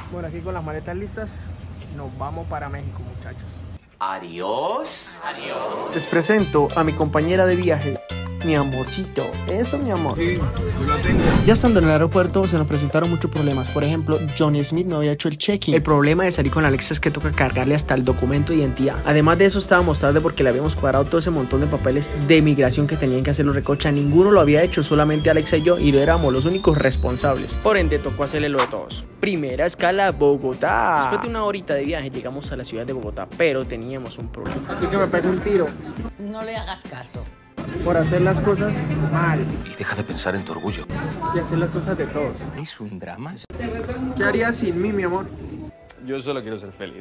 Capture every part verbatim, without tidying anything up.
Bueno, aquí con las maletas listas, nos vamos para México, muchachos. Adiós. Adiós. Les presento a mi compañera de viaje, mi amorcito. Eso, mi amor. Sí, yo la tengo. Ya estando en el aeropuerto se nos presentaron muchos problemas. Por ejemplo, Johnny Smith no había hecho el check-in. El problema de salir con Alexa es que toca cargarle hasta el documento de identidad. Además de eso, estábamos tarde porque le habíamos cuadrado todo ese montón de papeles de migración que tenían que hacer los recocha. Ninguno lo había hecho, solamente Alexa y yo, y no éramos los únicos responsables. Por ende, tocó hacerle lo de todos. Primera escala, Bogotá. Después de una horita de viaje llegamos a la ciudad de Bogotá, pero teníamos un problema. Así que me pegó un tiro. No le hagas caso. Por hacer las cosas mal. Y deja de pensar en tu orgullo. Y hacer las cosas de todos. ¿Es un drama? ¿Qué harías sin mí, mi amor? Yo solo quiero ser feliz.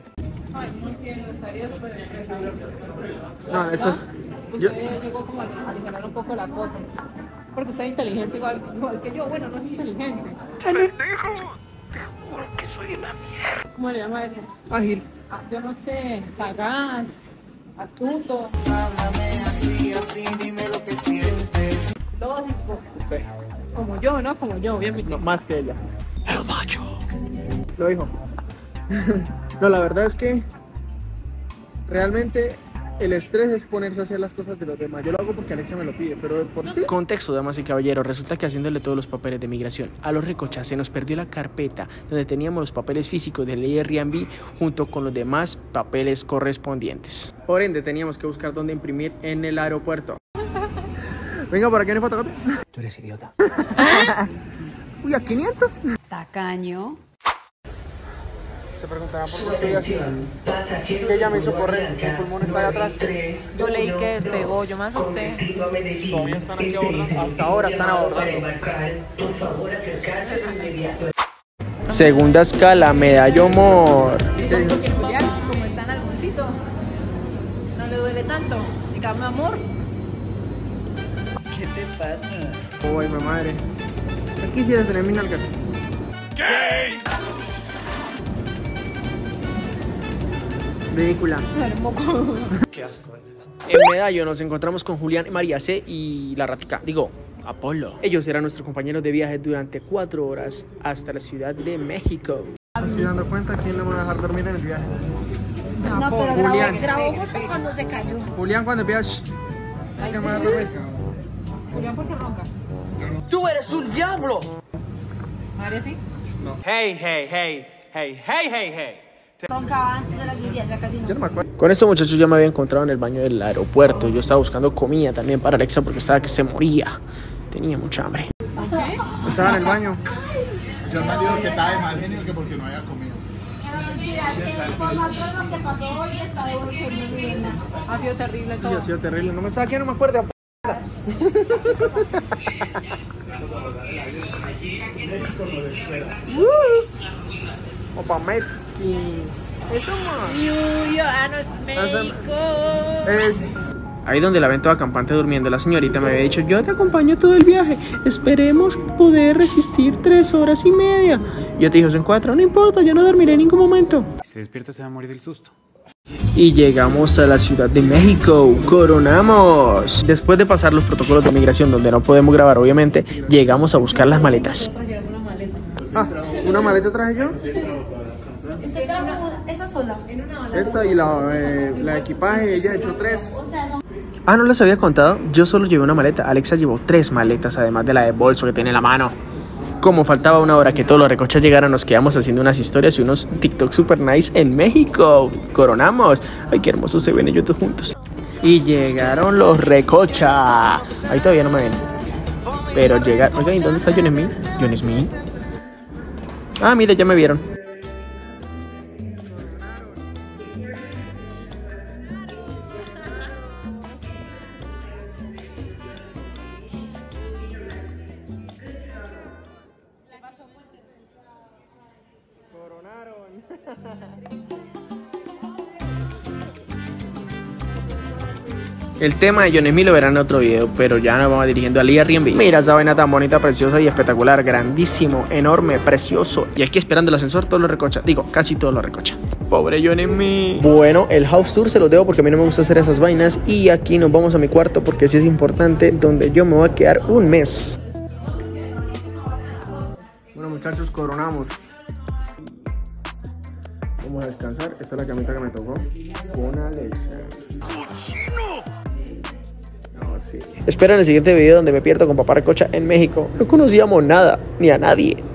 No, eso es... Yo llegó como a aligerar un poco la cosa. Porque usted es inteligente igual, igual que yo. Bueno, no es inteligente. ¡Pendejo! Te juro que soy una mierda. ¿Cómo le llama eso? Ágil. Ah, yo no sé, sagaz, astuto. Háblame así, así, dime lo que sientes. Lógico. Sí. Como yo, ¿no? Como yo, bien. No, más que ella. El macho. Lo dijo. No, la verdad es que realmente el estrés es ponerse a hacer las cosas de los demás. Yo lo hago porque Alexa me lo pide, pero por sí. Contexto, damas y caballeros. Resulta que haciéndole todos los papeles de migración a los recochas se nos perdió la carpeta donde teníamos los papeles físicos del Airbnb junto con los demás papeles correspondientes. Por ende, teníamos que buscar dónde imprimir en el aeropuerto. Venga, ¿por aquí no hay fotocopia? Tú eres idiota. Uy, ¿a quinientos? Tacaño. Se preguntarán por qué estoy así. Es que ella me hizo correr, el pulmón está allá atrás. Yo leí que despegó, yo me asusté. Todavía están aquí abordando, hasta ahora están abordando. Segunda escala, Medallo Mor. Digo, porque Julián, como está en algoncito, no le duele tanto. Y cambio amor. ¿Qué te pasa? Uy, mi madre. ¿Qué quisieras tener mi nalga? ¿Qué? Ridícula. Qué asco. En Medallo nos encontramos con Julián, María C y la Ratica. Digo, Apolo. Ellos eran nuestros compañeros de viaje durante cuatro horas hasta la Ciudad de México. ¿Me estoy dando cuenta quién no me va a dejar dormir en el viaje? No, pero Julián. grabó, grabó justo cuando se cayó. Julián, cuando empiezas, ¿quién me va a dejar dormir? Julián, ¿por qué ronca? ¡Tú eres un diablo! María, ¿sí? Hey, hey, hey, hey, hey, hey, hey. Roncaba antes de la lluvia, ya casi no. Yo no me acuerdo. Con estos muchachos yo me había encontrado en el baño del aeropuerto. Yo estaba buscando comida también para Alexa porque estaba que se moría. Tenía mucha hambre. ¿Qué? Estaba en el baño. Yo me digo que sabe más genio que porque no haya comido. Pero mentira, es que por más bromas que pasó hoy está de horrible. Ha sido terrible Y todo. ha sido terrible. No me sabe quién, no me acuerdo. Opa, Met. Eso, man. Ah, no es México. Es ahí donde la ven toda campante durmiendo. La señorita me había dicho, yo te acompaño todo el viaje. Esperemos poder resistir tres horas y media. Yo te dije, son cuatro. No importa, yo no dormiré en ningún momento. Si se despierta se va a morir del susto. Y llegamos a la Ciudad de México, coronamos. Después de pasar los protocolos de migración donde no podemos grabar obviamente, llegamos a buscar las maletas. Una maleta. Ah, ¿una maleta traje yo? Esa trajo esa sola. Esta y la, eh, la de equipaje, ella echó tres. Ah, ¿no les había contado? Yo solo llevé una maleta, Alexa llevó tres maletas, además de la de bolso que tiene en la mano. Como faltaba una hora que todos los recochas llegaran, nos quedamos haciendo unas historias y unos TikTok super nice en México. Coronamos. Ay, qué hermoso se ven ellos dos juntos. Y llegaron los recochas. Ahí todavía no me ven. Pero llegaron. Oigan, ¿y dónde está John Smith? ¿John Smith? Ah, mira, ya me vieron. El tema de John Smith lo verán en otro video, pero ya nos vamos dirigiendo al Airbnb. Mira esa vaina tan bonita, preciosa y espectacular, grandísimo, enorme, precioso. Y aquí esperando el ascensor todos los recocha, digo, casi todos los recocha. Pobre John Smith. Bueno, el house tour se los debo porque a mí no me gusta hacer esas vainas. Y aquí nos vamos a mi cuarto porque sí es importante, donde yo me voy a quedar un mes. Bueno, muchachos, coronamos. Vamos a descansar. Esta es la camita que me tocó con Alexa. No, sí. Espera en el siguiente video donde me pierdo con Papá Recocha en México. No conocíamos nada, ni a nadie.